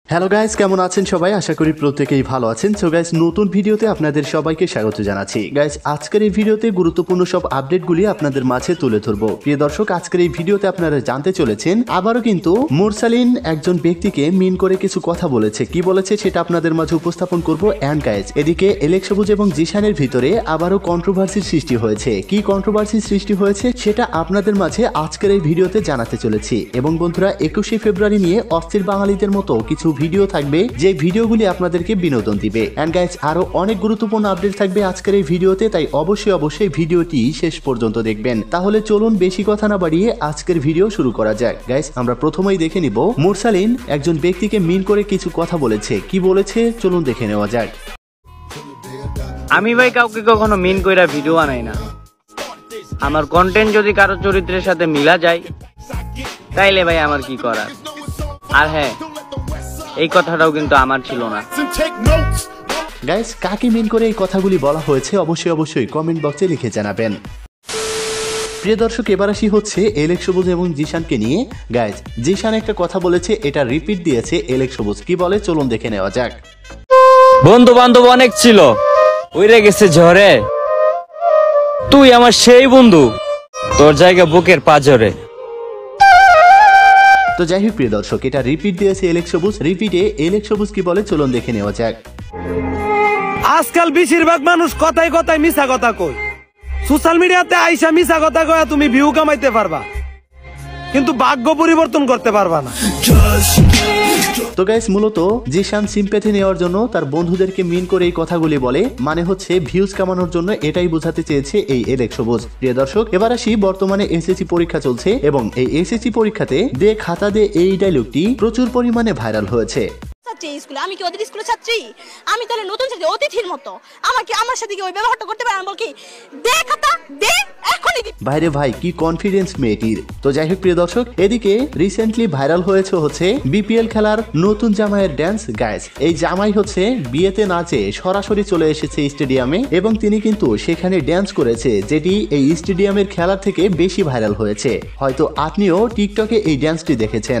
Hello guys, কেমন আছেন সবাই? আশা করি প্রত্যেকেই ভালো আছেন। সো গাইস, নতুন ভিডিওতে আপনাদের সবাইকে স্বাগত জানাচ্ছি। গাইস, আজকের এই ভিডিওতে গুরুত্বপূর্ণ সব আপডেটগুলি আপনাদের মাঝে তুলে ধরবো। প্রিয় দর্শক, আজকের এই ভিডিওতে আপনারা জানতে চলেছেন আবারও কিন্তু মুরসালিন একজন ব্যক্তিকে মিন করে কিছু কথা বলেছে। কি বলেছে সেটা আপনাদের মাঝে উপস্থাপন করব। এন্ড গাইস, এদিকে এলেক সবুজ এবং জিশানের ভিতরে আবারও কন্ট্রোভার্সির সৃষ্টি হয়েছে। কি কন্ট্রোভার্সির সৃষ্টি হয়েছে সেটা আপনাদের মাঝে আজকের এই ভিডিওতে জানাতে চলেছি। এবং বন্ধুরা, 21শে ফেব্রুয়ারি নিয়ে অস্থির বাঙালিদের মতো কিছু ভিডিও থাকবে যে ভিডিওগুলি আপনাদেরকে বিনোদন দিবে। এন্ড গাইস, আরো অনেক গুরুত্বপূর্ণ আপডেট থাকবে আজকের এই ভিডিওতে, তাই অবশ্যই ভিডিওটি শেষ পর্যন্ত দেখবেন। তাহলে চলুন বেশি কথা না বাড়িয়ে আজকের ভিডিও শুরু করা যাক। গাইস, আমরা প্রথমেই দেখে নিব মুরসালিন একজন ব্যক্তিকে মিন করে কিছু কথা বলেছে। কি বলেছে চলুন দেখে নেওয়া যাক। আমি ভাই কাউকে কখনো মিন কইরা ভিডিও বানাই না। আমার কন্টেন্ট যদি কারো চরিত্রের সাথে মিলা যায় তাইলে ভাই আমার কি করার। আর হ্যাঁ, এই কথাটাও কিন্তু আমার ছিল না। গাইস, কাকে মিন করে এই কথাগুলি বলা হয়েছে অবশ্যই কমেন্ট বক্সে লিখে জানাবেন। প্রিয় দর্শক, এবার আসি হচ্ছে এলেক সবুজ এবং জিশানকে নিয়ে। গাইস, জিশান একটা কথা বলেছে, এটা রিপিট দিয়েছে এলেক সবুজ। কি বলে চলুন দেখে নেওয়া যাক। বন্ধু বান্ধব অনেক ছিল, উইরে গেছে ঝড়ে। তুই আমার সেই বন্ধু, তোর জায়গা বুকের পাঁজরে। তো যাই হোক প্রিয় দর্শক, এটা রিপিট দিয়েছে এলেক সবুজ। রিপিটে এলেক সবুজ কি বলে চলুন দেখে নেওয়া যাক। আজকাল বেশিরভাগ মানুষ কথায় কথায় মিছা কথা কয়। সোশ্যাল মিডিয়াতে আইসা মিছা কথা কয়া তুমি ভিউ কামাইতে পারবা, কিন্তু ভাগ্য পরিবর্তন করতে পারবা না। তো গাইস, মূলত জিশান সিম্প্যাথি নেওয়ার জন্য তার বন্ধুদেরকে মিন করে এই কথাগুলি বলে, মানে হচ্ছে ভিউজ কামানোর জন্য। এটাই বোঝাতে চেয়েছে এই এলেক সবুজ। প্রিয় দর্শক, এবার আসি বর্তমানে এসএসসি পরীক্ষা চলছে এবং এই এসএসসি পরীক্ষাতে দে খাতা দে এই ডায়লগটি প্রচুর পরিমাণে ভাইরাল হয়েছে। আমি কি ওদের স্কুলের ছাত্রী? আমি তাহলে নতুন ছাত্রী, অতিথির মতো আমাকে আমার সাথে কি ওই ব্যবহারটা করতে পারে? আমি বলকি দে খাতা দে, এখনই দি। বাইরে ভাই, কি কনফিডেন্স মেয়েটির। তো যাই হোক প্রিয় দর্শক, এদিকে রিসেন্টলি ভাইরাল হচ্ছে বিপিএল খেলার নতুন জামাইয়ের ড্যান্স। গাইস, এই জামাই হচ্ছে বিয়েতে নাচে সরাসরি চলে এসেছে স্টেডিয়ামে এবং তিনি কিন্তু সেখানে ড্যান্স করেছে, যেটি এই স্টেডিয়ামের খেলা থেকে বেশি ভাইরাল হয়েছে। হয়তো আপনিও টিকটকে এই ড্যান্সটি দেখেছেন।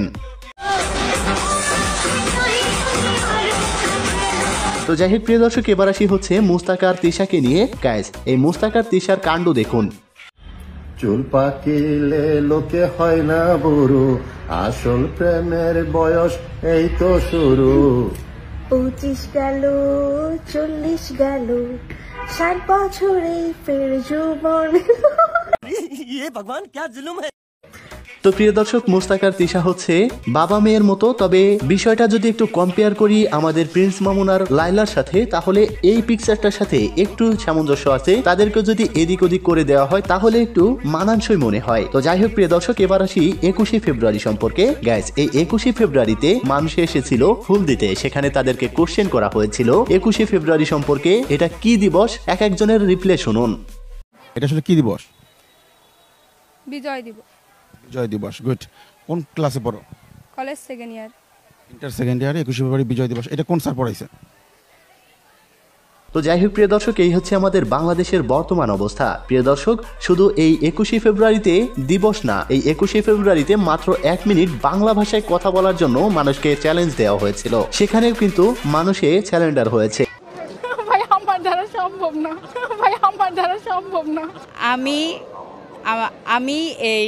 তো যাই হোক প্রিয় দর্শক, এবার আসি হচ্ছে মুস্তাক আর তিশাকে নিয়ে। গাইস, এই মুস্তাক আর তিশার কাণ্ড দেখুন। চুল পাকিলে লোকে হয় না বুড়ো, আসল প্রেমের বয়স এই তো শুরু। 25 গেল 40 গেল, 60 বছরেই ফের যৌবন। ভগবান ক্যা জুলুম হ্যায়। তো প্রিয় দর্শক, মুস্তাক আর তিশা হচ্ছে বাবা মেয়ের মতো। তবে বিষয়টা যদি একটু কম্পেয়ার করি আমাদের প্রিন্স মামুন আর লাইলার সাথে, তাহলে এই পিকচারটার সাথে একটু সামঞ্জস্য আছে। তাদেরকে যদি এদিক ওদিক করে দেওয়া হয় তাহলে একটু মানানসই মনে হয়। তো যাই হোক প্রিয় দর্শক, এবার আসি 21শে ফেব্রুয়ারি সম্পর্কে। গাইস, এই 21শে ফেব্রুয়ারিতে মানুষ এসেছিল ফুল দিতে। সেখানে তাদেরকে কোশ্চেন করা হয়েছিল 21শে ফেব্রুয়ারি সম্পর্কে এটা কি দিবস। এক একজনের রিপ্লাই শুনুন। এটা আসলে কি দিবস? বিজয় দিবস। বিজয় দিবস, গুড। কোন ক্লাসে পড়ো? College second year. Inter second ইয়ারে 21শে ফেব্রুয়ারি বিজয় দিবস। এটা কোন স্যার পড়াইছে? তো যাই হোক প্রিয় দর্শক, এই হচ্ছে আমাদের বাংলাদেশের বর্তমান অবস্থা। প্রিয় দর্শক, শুধু এই 21শে ফেব্রুয়ারিতে দিবস না, এই 21শে ফেব্রুয়ারিতে মাত্র 1 মিনিট বাংলা ভাষায় কথা বলার জন্য মানুষকে চ্যালেঞ্জ দেওয়া হয়েছিল। সেখানেও কিন্তু মানুষে চ্যালেঞ্জার হয়েছে। ভাই আমার দ্বারা সম্ভব না, ভাই আমার দ্বারা সম্ভব না। আমি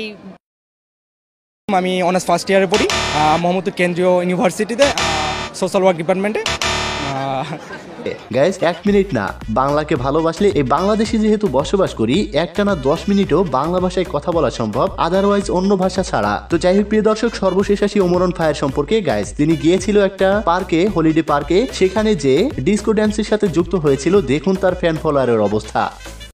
অনার্স ফার্স্ট ইয়ারে পড়ি মোহাম্মদপুর কেন্দ্রীয় ইউনিভার্সিটিতে, সোশ্যাল ওয়ার্ক ডিপার্টমেন্টে। গাইস, 1 মিনিট না, বাংলাকে ভালোবাসলে এই বাংলাদেশে যেহেতু বসবাস করি, একটানা 10 মিনিটও বাংলা ভাষায় কথা বলা সম্ভব, আদারওয়াইজ অন্য ভাষা ছাড়া। তো যাই হোক প্রিয় দর্শক, সর্বশেষ আসি ওমরন ফায়ার সম্পর্কে। গাইস, তিনি গিয়েছিল একটা পার্কে, হলিডে পার্কে। সেখানে যে ডিস্কো ড্যান্সের সাথে যুক্ত হয়েছিল, দেখুন তার ফ্যান ফলোয়ারের অবস্থা।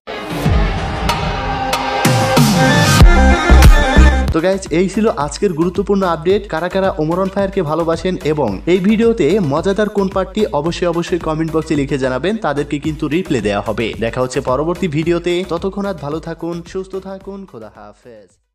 তো গাইজ, এই ছিল আজকের গুরুত্বপূর্ণ আপডেট। কারা কারা ওমরন ফায়ারকে ভালোবাসেন এবং এই ভিডিওতে মজাদার কোন পার্টটি অবশ্যই কমেন্ট বক্সে লিখে জানাবেন, তাদেরকে কিন্তু রিপ্লাই দেওয়া হবে। দেখা হচ্ছে পরবর্তী ভিডিওতে। ততক্ষণ ভালো থাকুন, সুস্থ থাকুন, খোদা হাফেজ।